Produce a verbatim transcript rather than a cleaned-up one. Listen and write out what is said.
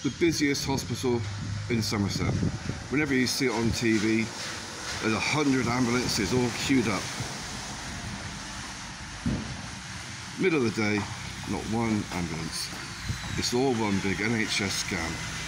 the busiest hospital in Somerset. Whenever you see it on T V, there's a hundred ambulances all queued up. Middle of the day, not one ambulance. It's all one big N H S scam.